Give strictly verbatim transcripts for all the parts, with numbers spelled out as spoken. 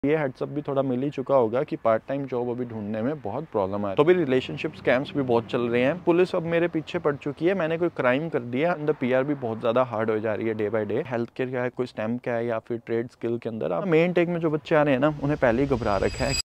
ये हेड्सअप भी थोड़ा मिल ही चुका होगा कि पार्ट टाइम जॉब अभी ढूंढने में बहुत प्रॉब्लम है। तो भी रिलेशनशिप स्कैम्स भी बहुत चल रहे हैं। पुलिस अब मेरे पीछे पड़ चुकी है, मैंने कोई क्राइम कर दिया, अंदर पीआर भी बहुत ज्यादा हार्ड हो जा रही है day by day. Health care का है, कोई स्टेम का है या फिर ट्रेड स्किल के अंदर आप मेन टेक में जो बच्चे आ रहे हैं ना, उन्हें पहले ही घबरा रखा है।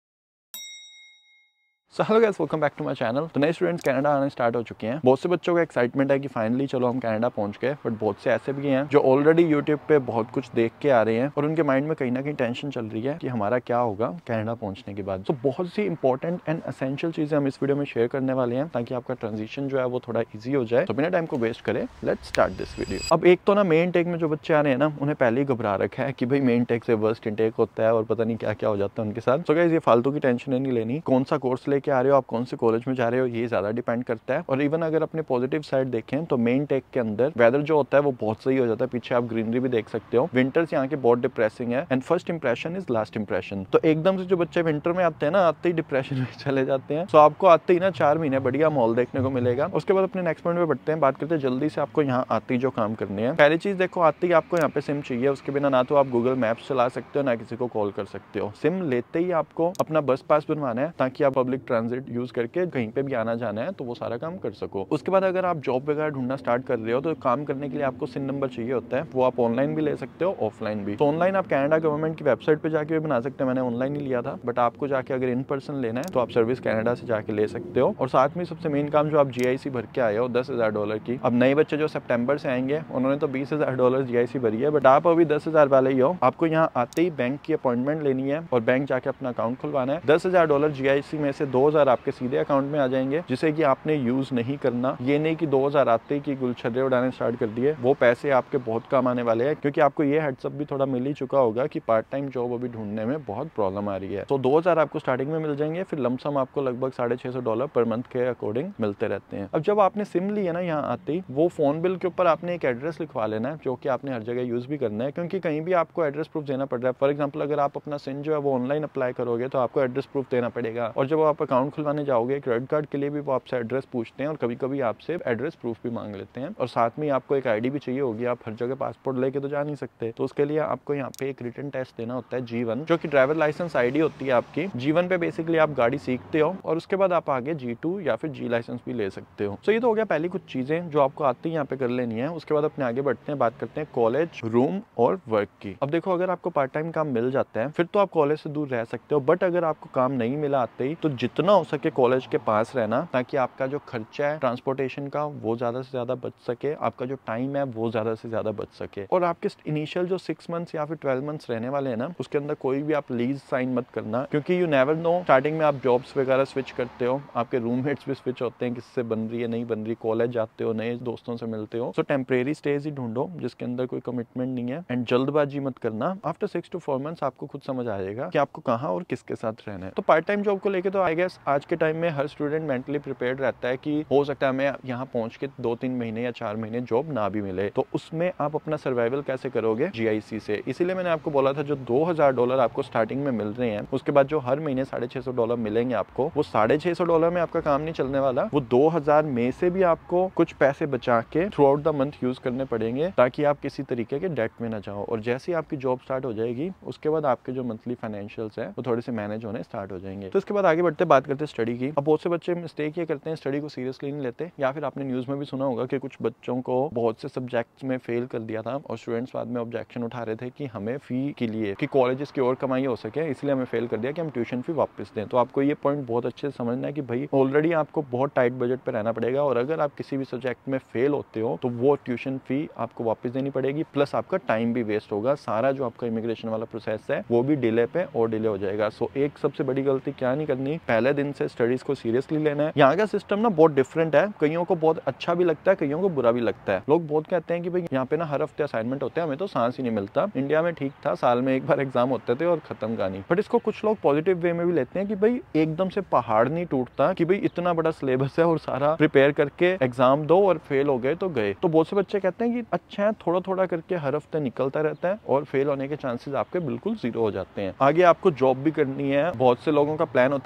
So hello guys, welcome back to my channel. तो नए स्टूडेंट्स कनाडा आने स्टार्ट हो चुके हैं। बहुत से बच्चों का एक्साइटमेंट है कि फाइनली चलो हम कनाडा पहुंच गए, बट बहुत से ऐसे भी हैं जो ऑलरेडी यूट्यूब पे बहुत कुछ देख के आ रहे हैं और उनके माइंड में कहीं ना कहीं टेंशन चल रही है कि हमारा क्या होगा कनाडा पहुंचने के बाद। तो बहुत सी इंपॉर्टेंट एंड एसेंशियल चीजें हम इस वीडियो में शेयर करने वाले हैं ताकि आपका ट्रांजिशन जो है वो थोड़ा ईजी हो जाए। तो बिना टाइम को वेस्ट करे लेट्स स्टार्ट दिस वीडियो। अब एक तो ना मेन टेक में जो बच्चे आ रहे हैं ना, उन्हें पहले ही घबरा रखा है कि भाई मेन टेक से वर्स्ट इनटेक होता है और पता नहीं क्या क्या हो जाता है उनके साथ। सो गाइस, ये फालतू की टेंशन नहीं लेनी। कौन सा कोर्स लेके आ रहे हो आप, कौन से कॉलेज में जा रहे हो, ये ज्यादा डिपेंड करता है। और इवन अगर अपने पॉजिटिव साइड देखें तो मेन टेक के अंदर वेदर जो होता है वो बहुत सही हो जाता है। पीछे आप ग्रीनरी भी देख सकते हो। विंटर्स यहाँ के बहुत डिप्रेसिंग है and first impression is last impression. तो एकदम से जो बच्चे विंटर में आते हैं ना, आते ही डिप्रेशन में चले जाते हैं। तो आपको आते ही ना चार महीने बढ़िया मॉल देखने को मिलेगा। उसके बाद अपने नेक्स्ट पॉइंट पे बढ़ते हैं, बात करते हैं जल्दी से आपको यहाँ आते ही जो काम करने हैं। पहली चीज देखो, आते ही आपको यहाँ पे सिम चाहिए। उसके बिना ना तो आप गूगल मैप्स चला सकते हो ना किसी को कॉल कर सकते हो। सिम लेते ही आपको अपना बस पास बनवाना है ताकि आप पब्लिक ट्रांजिट यूज करके कहीं पे भी आना जाना है तो वो सारा काम कर सको। उसके बाद अगर आप जॉब वगैरह ढूंढना स्टार्ट कर रहे हो तो काम करने के लिए आपको सिम नंबर चाहिए होता है। वो आप ऑनलाइन भी ले सकते हो, ऑफलाइन भी। तो ऑनलाइन आप कनाडा गवर्नमेंट की वेबसाइट पे जाके भी बना सकते हैं। मैंने ऑनलाइन ही लिया था, बट आपको जाके अगर इन पर्सन लेना है तो आप सर्विस कनाडा से जाके ले सकते हो। और साथ में सबसे मेन काम, जो आप जीआईसी भर के आए हो दस हजार डॉलर की। अब नए बच्चे जो सितंबर से आएंगे उन्होंने तो बीस हजार डॉलर जीआईसी भरी है, बट आप अभी दस हजार वाले ही हो। आपको यहाँ आते ही बैंक की अपॉइंटमेंट लेनी है और बैंक जाके अपना अकाउंट खुलवाना है। दस हजार डॉलर जीआईसी में से दो हजार आपके सीधे अकाउंट में आ जाएंगे, जिसे कि आपने यूज नहीं करना। ये नहीं कि दो हजार आते ही की गुलछर्रे उड़ाने स्टार्ट कर दिए। वो पैसे आपके बहुत काम आने वाले हैं, क्योंकि आपको ये हेड्सअप भी थोड़ा मिल ही चुका होगा कि पार्ट टाइम जॉब अभी ढूंढने में बहुत प्रॉब्लम आ रही है। तो दो हजार आपको स्टार्टिंग में मिल जाएंगे, फिर लमसम आपको लगभग साढ़े छह सौ डॉलर पर मंथ के अकॉर्डिंग मिलते रहते हैं। अब जब आपने सिम ली है ना, यहाँ आते ही वो फोन बिल के ऊपर आपने एक एड्रेस लिखवा लेना है, जो कि आपने हर जगह यूज भी करना है, क्योंकि कहीं भी आपको एड्रेस प्रूफ देना पड़ रहा है। फॉर एग्जाम्पल, अगर आप अपना सिम जो है वो ऑनलाइन अप्लाई करोगे तो आपको एड्रेस प्रूफ देना पड़ेगा। और जब आप अकाउंट खुलवाने जाओगे क्रेडिट कार्ड के लिए भी वो आपसे एड्रेस पूछते हैं और कभी कभी आपसे एड्रेस प्रूफ भी मांग लेते हैं। और साथ में आपको एक आईडी भी चाहिए होगी। आप हर जगह पासपोर्ट लेके तो जा नहीं सकते, तो उसके लिए आपको यहाँ पे एक रिटन टेस्ट देना होता है जी वन, जो कि ड्राइवर लाइसेंस आईडी होती है आपकी। जी वन पे बेसिकली आप गाड़ी सीखते हो और उसके बाद आप आगे जी टू या फिर जी लाइसेंस भी ले सकते हो। तो ये तो हो गया पहली कुछ चीजें जो आपको आते ही यहाँ पे कर लेनी है। उसके बाद अपने आगे बढ़ते हैं, बात करते हैं कॉलेज, रूम और वर्क की। अब देखो, अगर आपको पार्ट टाइम काम मिल जाता है फिर तो आप कॉलेज से दूर रह सकते हो, बट अगर आपको काम नहीं मिला आते ही तो जितना हो सके कॉलेज के पास रहना, ताकि आपका जो खर्चा है ट्रांसपोर्टेशन का वो ज्यादा से ज्यादा बच सके, आपका जो टाइम है वो ज्यादा से ज्यादा बच सके। और आपके इनिशियल जो सिक्स मंथ्स या फिर ट्वेल्व मंथ्स रहने वाले हैं ना, उसके अंदर कोई भी आप लीज साइन मत करना, क्योंकि यू नेवर नो, स्टार्टिंग में आप जॉब्स वगैरह स्विच करते हो, आपके रूममेट्स भी स्विच होते हैं, किससे बन रही है नहीं बन रही, कॉलेज जाते हो, नए दोस्तों से मिलते हो। सो टेम्परेरी स्टेज ही ढूंढो जिसके अंदर कोई कमिटमेंट नहीं है, एंड जल्दबाजी मत करना। After six to four months आपको खुद समझ आएगा कि आपको कहाँ और किसके साथ रहना है। तो पार्ट टाइम जॉब को लेकर तो आई गेस आज के टाइम में हर स्टूडेंट मेंटली प्रिपेयर्ड रहता है कि हो सकता है हमें यहाँ पहुंच के दो तीन महीने या चार महीने जॉब ना भी मिले, तो उसमें आप अपना सर्वाइवल कैसे करोगे जीआईसी से। इसीलिए मैंने आपको बोला था जो दो हजार डॉलर आपको स्टार्टिंग में मिल रहे हैं, उसके बाद जो हर महीने साढ़े छह सौ डॉलर मिलेंगे आपको, वो साढ़े छह सौ डॉलर में आपका काम नहीं चलने वाला। वो दो हजार में से भी आपको कुछ पैसे बचा के throughout the month use करने पड़ेंगे, ताकि आप किसी तरीके के डेट में ना जाओ। और जैसे ही आपकी जॉब स्टार्ट हो जाएगी उसके बाद आपके जो मंथली फाइनेंशियल्स है वो थोड़े से मैनेज होने स्टार्ट हो जाएंगे। तो इसके बाद आगे बढ़ते बात करते स्टडी की। अब बहुत से बच्चे मिस्टेक ये करते हैं, स्टडी को सीरियसली नहीं लेते, या फिर आपने न्यूज में भी सुना होगा कि कुछ बच्चों को बहुत से सब्जेक्ट्स में फेल कर दिया था और स्टूडेंट्स बाद में ऑब्जेक्शन उठा रहे थे कि हमें फी के लिए, कि कॉलेजेस की और कमाई हो सके, इसलिए हमें फेल कर दिया कि हम ट्यूशन फी वापस दें। तो आपको ये पॉइंट बहुत अच्छे से समझना है कि भाई ऑलरेडी आपको बहुत टाइट बजट पे रहना पड़ेगा, और अगर आप किसी भी सब्जेक्ट में फेल होते हो तो वो ट्यूशन फी आपको वापस देनी पड़ेगी, प्लस आपका टाइम भी वेस्ट होगा। सारा जो आपका इमिग्रेशन वाला प्रोसेस है वो भी डिले पे और डिले हो जाएगा। सो एक सबसे बड़ी गलती क्या नहीं करनी, पहले दिन से स्टडीज को सीरियसली लेना है। यहाँ का सिस्टम ना बहुत डिफरेंट है, कईयों को बहुत अच्छा भी लगता है, कईयों को बुरा भी लगता है। लोग बहुत कहते हैं कि भाई यहाँ पे ना हर हफ्ते असाइनमेंट होते हैं, हमें तो सांस ही नहीं मिलता। इंडिया में ठीक था, साल में एक बार एग्जाम होते थे और खत्म कहानी। बट इसको कुछ लोग पॉजिटिव वे में भी लेते हैं कि भाई एकदम से पहाड़ नहीं टूटता, कि भाई इतना बड़ा सिलेबस है और सारा प्रिपेयर करके एग्जाम दो और फेल हो गए तो गए। तो बहुत से बच्चे कहते हैं कि अच्छा है, थोड़ा थोड़ा करके हर हफ्ते निकलता रहता है और फेल होने के चांसेस आपके बिल्कुल जीरो हो जाते हैं। आगे आपको जॉब भी करनी है, बहुत से लोगों का प्लान होता है यहाँ पे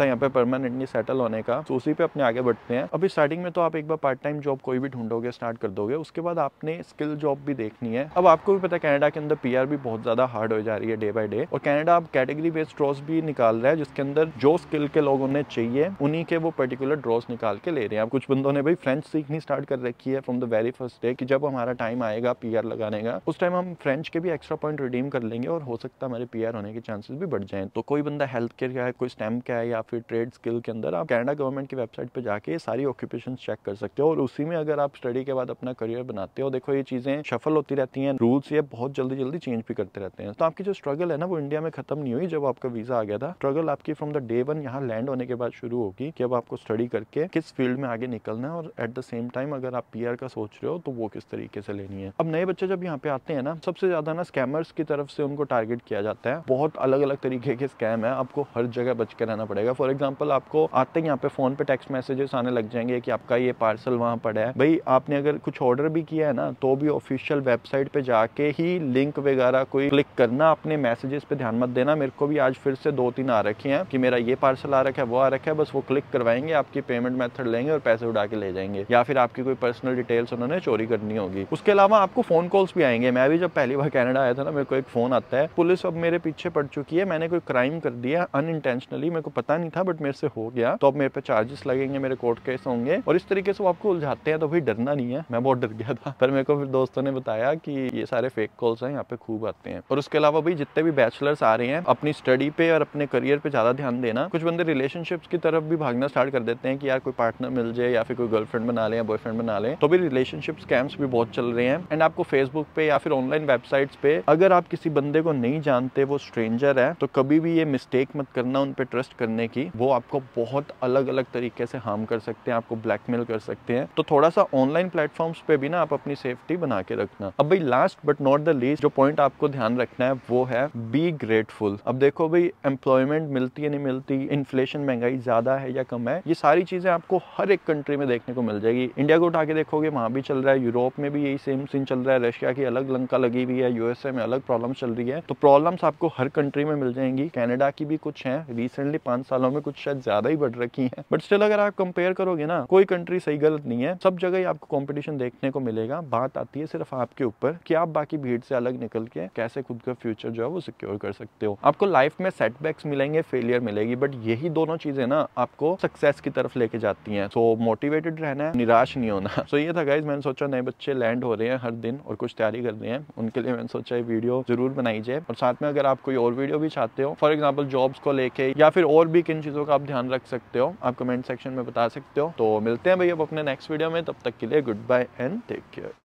परमानेंटली सेटल होने का, तो उसी पे अपने आगे बढ़ते हैं। अभी स्टार्टिंग में तो आप एक बार पार्ट टाइम जॉब कोई भी ढूंढोगे, स्टार्ट कर दोगे, उसके बाद आपने स्किल जॉब भी देखनी है। अब आपको भी पता है कनाडा के अंदर पीआर भी बहुत ज्यादा हार्ड हो जा रही है डे बाय डे, और कनाडा अब कैटेगरी बेस्ड ड्रॉस भी निकाल रहा है जिसके अंदर जो स्किल के लोग उन्हें चाहिए उन्हीं के वो पर्टिकुलर ड्रॉस निकाल के ले रहे हैं। अब कुछ बंदों ने भाई फ्रेंच सीखनी स्टार्ट कर रखी है from the very first day कि जब हमारा टाइम आएगा पीआर लगाने का, उस टाइम हम फ्रेंच के भी एक्स्ट्रा पॉइंट रिडीम कर लेंगे और हो सकता है हमारे पीआर होने के चांसेस भी बढ़ जाएं। तो कोई बंदा हेल्थ केयर का है, कोई स्टेम का है, या फिर ट्रेड स्किल के अंदर, आप कनाडा गवर्नमेंट की वेबसाइट पे जाके सारी ऑक्यूपेशन चेक कर सकते हो और उसी में अगर आप स्टडी के बाद अपना करियर बनाते हो। देखो ये चीजें शफल होती रहती हैं, रूल्स ये बहुत जल्दी जल्दी चेंज भी करते रहते हैं। तो आपकी जो स्ट्रगल है ना वो इंडिया में खत्म नहीं हुई जब आपका वीजा आ गया था। स्ट्रगल आपकी फ्रॉम द डे वन यहाँ लैंड होने के बाद शुरू होगी कि अब आपको स्टडी करके किस फील्ड में आगे निकलना है, और एट द सेम टाइम अगर आप पीआर का सोच रहे हो तो वो किस तरीके से लेनी है। अब नए बच्चे जब यहाँ पे आते हैं ना, सबसे ज्यादा ना स्कैमर्स की तरफ से उनको टारगेट किया जाता है। बहुत अलग अलग तरीके के स्कैम है, आपको हर जगह बच के रहना पड़ेगा। फॉर एग्जाम्पल आपको आते ही यहाँ पे फोन पे टेक्स्ट मैसेजेस आने लग जाएंगे कि आपका ये पार्सल वहाँ पड़ा है। भाई आपने अगर कुछ ऑर्डर भी किया है ना तो भी ऑफिशियल वेबसाइट पे जाके ही लिंक वगैरह कोई क्लिक करना, अपने मैसेजेस पे ध्यान मत देना। मेरे को भी आज फिर से दो तीन आ रखे हैं कि मेरा ये पार्सल आ रखा है, वो आ रखा है, बस वो क्लिक करवाएंगे, आपकी पेमेंट मेथड लेंगे और पैसे उड़ा के ले जाएंगे, या फिर आपकी कोई पर्सनल डिटेल्स उन्होंने चोरी करनी होगी। उसके अलावा आपको फोन कॉल्स भी आएंगे। मैं भी जब पहली बार कनाडा आया था ना, मेरे को एक फोन आता है, पुलिस अब मेरे पीछे पड़ चुकी है, मैंने कोई क्राइम कर दिया अनइंटेंशनली, मेरे को पता नहीं था बट मेरे से हो गया, तो अब मेरे पे चार्जेस लगेंगे, मेरे कोर्ट केस होंगे, और इस तरीके से वो आपको उलझाते हैं। तो भाई डरना नहीं है, मैं बहुत डर गया था, पर मेरे को फिर दोस्तों ने बताया कि ये सारे फेक कॉल्स हैं, यहाँ पे खूब आते हैं। और उसके अलावा भाई जितने भी बैचलर्स आ रहे हैं, अपनी स्टडी पे और अपने करियर पे ज्यादा ध्यान देना। कुछ बंदे रिलेशनशिप्स की तरफ भी भागना स्टार्ट कर देते हैं कि यार कोई पार्टनर मिल जाए या फिर कोई गर्लफ्रेंड बना ले या बॉयफ्रेंड बना ले, तो भी रिलेशनशिप स्कैम्स भी बहुत चल रहे हैं। एंड आपको फेसबुक पे या फिर ऑनलाइन वेबसाइट्स पे अगर आप किसी बंदे को नहीं जानते, वो स्ट्रेंजर है, तो कभी भी ये मिस्टेक मत करना उन पे ट्रस्ट करने की। वो आपको बहुत अलग अलग तरीके से हार्म कर सकते हैं, आपको ब्लैकमेल कर सकते हैं। तो थोड़ा सा ऑनलाइन प्लेटफॉर्म्स पे भी ना आप अपनी सेफ्टी बना के रखना। अब भाई last but not the least जो पॉइंट आपको ध्यान रखना है वो है बी ग्रेटफुल। अब देखो भाई एम्प्लॉयमेंट मिलती है नहीं मिलती, इन्फ्लेशन महंगाई ज्यादा है या कम है, ये सारी चीजें आपको हर एक कंट्री में देखने को मिल जाएगी। इंडिया को उठा के देखोगे वहां भी चल रहा है, यूरोप में भी यही सेम सीन चल रहा है, रशिया की अलग लंका लगी हुई है, यूएसए में अलग प्रॉब्लम चल रही है। तो प्रॉब्लम्स आपको हर कंट्री में मिल जाएंगी। कनाडा की भी कुछ है, रिसेंटली पांच सालों में कुछ शायद ज्यादा ही बढ़ रखी है, बट स्टिल अगर आप कंपेयर करोगे ना, कोई कंट्री सही गलत नहीं है, सब जगह ही आपको कंपटीशन देखने को मिलेगा। बात आती है सिर्फ आपके ऊपर कि आप बाकी भीड़ से अलग निकल के कैसे खुद का फ्यूचर जो है वो सिक्योर कर सकते हो। आपको लाइफ में सेटबैक्स मिलेंगे, फेलियर मिलेगी, बट यही दोनों चीजें ना आपको सक्सेस की तरफ लेके जाती हैं। सो मोटिवेटेड रहना है, निराश नहीं होना। सो ये था गाइज, मैंने सोचा नए बच्चे लैंड हो रहे हैं हर दिन और कुछ तैयारी कर रहे हैं, उनके लिए मैंने सोचा ये वीडियो जरूर बनाई जाए। और साथ में अगर आप कोई और वीडियो भी चाहते हो, फॉर एग्जाम्पल जॉब्स को लेके या फिर और भी किन चीजों का आप ध्यान रख सकते हो, आप कमेंट सेक्शन में बता सकते हो। तो मिलते हैं भाई अब अपने नेक्स्ट वीडियो में, तब तक के लिए goodbye and take care.